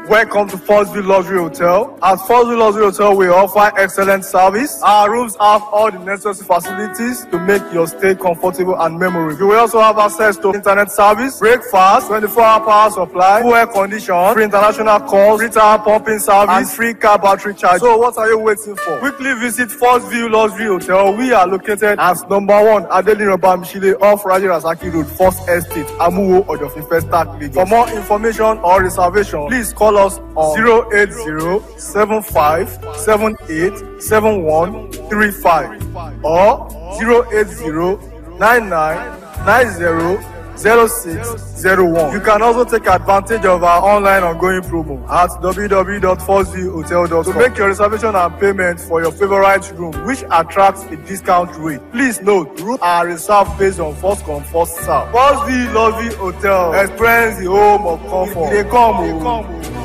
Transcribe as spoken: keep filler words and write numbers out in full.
Welcome to First View Luxury Hotel. At First View Luxury Hotel, we offer excellent service. Our rooms have all the necessary facilities to make your stay comfortable and memorable. You will also have access to internet service, breakfast, twenty-four hour power supply, full air condition, free international calls, free tire pumping service, and free car battery charge. So what are you waiting for? Quickly visit First View Luxury Hotel. We are located at number one Adeline Bamishile off Raji Rasaki Road, First Estate, Amuwo, Odofin Festac, Lagos. For more information or reservation, please call us on zero eight zero seven five seven eight seven one three five or zero eight zero nine nine nine zero zero six zero one. You can also take advantage of our online ongoing promo at w w w dot first view hotel dot com to make your reservation and payment for your favorite room, which attracts a discount rate. Please note, rooms are reserved based on first come, first serve. First View Luxury Hotel. Experience the home of comfort. They come, they come.